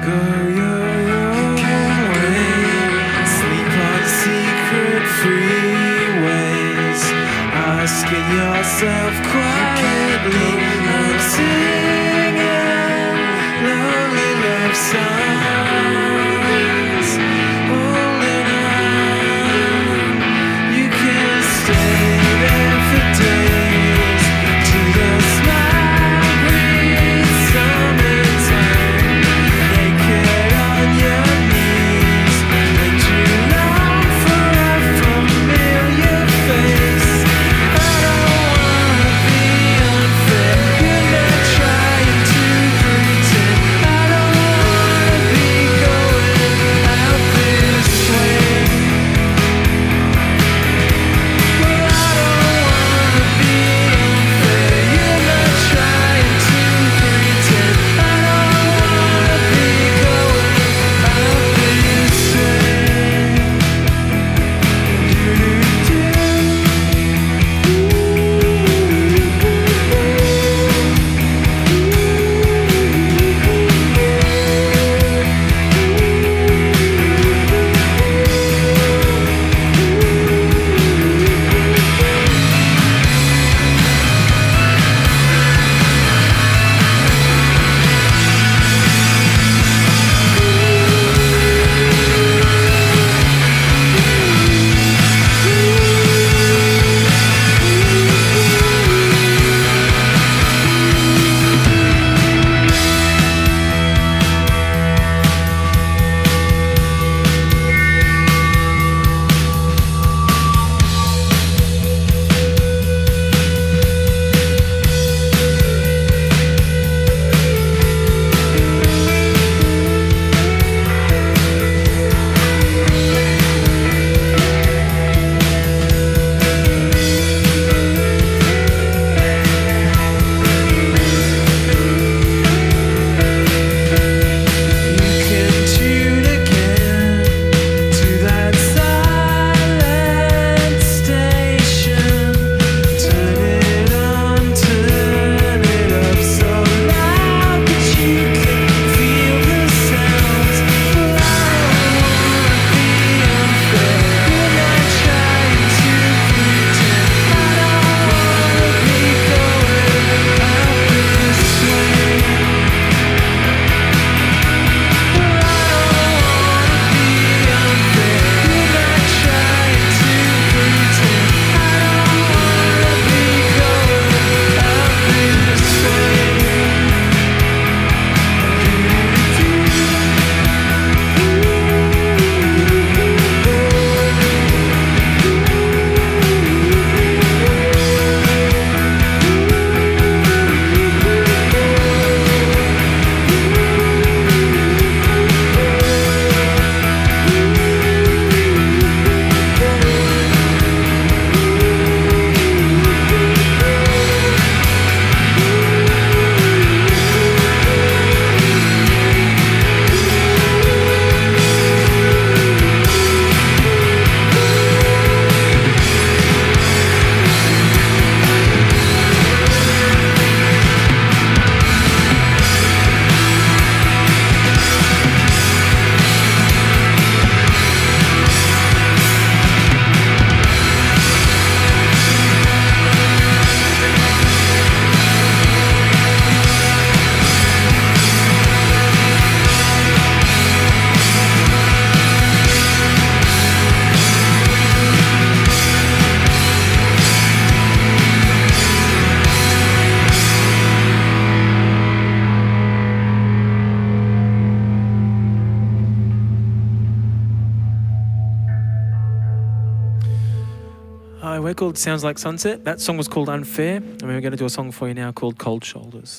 Go your way, sleep on secret freeways, asking yourself quietly, I'm singing lonely love songs, holding on. You can stay there for days, to the smile breeze, summertime, naked on your knees, and you long for a familiar face. I don't wanna be unfair, you're not trying to pretend. I don't wanna be going out this way. Well, I don't wanna be unfair, you're not trying to pretend. I don't wanna be going out this way. Hi, we're called Sounds Like Sunset. That song was called Unfair, and we're going to do a song for you now called Cold Shoulders.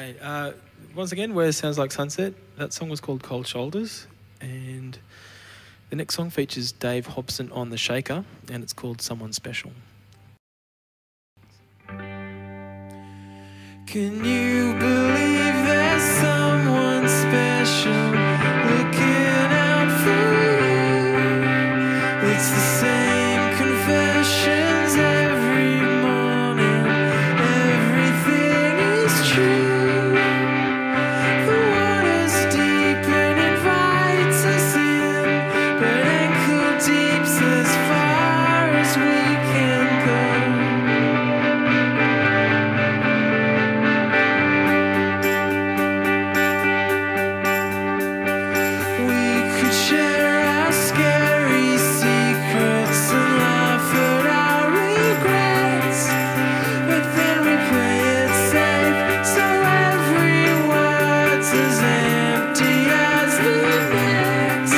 Right. Once again, where Sounds Like Sunset. That song was called Cold Shoulders. And the next song features Dave Hobson on the shaker, and it's called Someone Special. Can you believe there's someone special looking out for you? It's the same confessions every morning. Everything is true. The water's deep and invites us in, but ankle deep's as far as we can go. Share our scary secrets and laugh at our regrets, but then we play it safe, so every word's as empty as the next.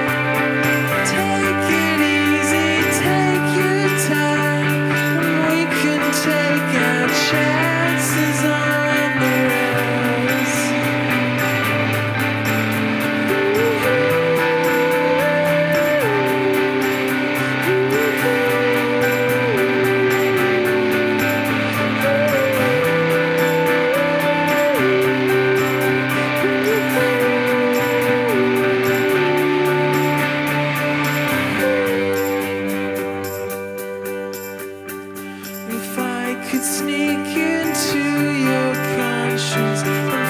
Take it easy, take your time, and we can take our chances on the rest. If I could sneak into your conscience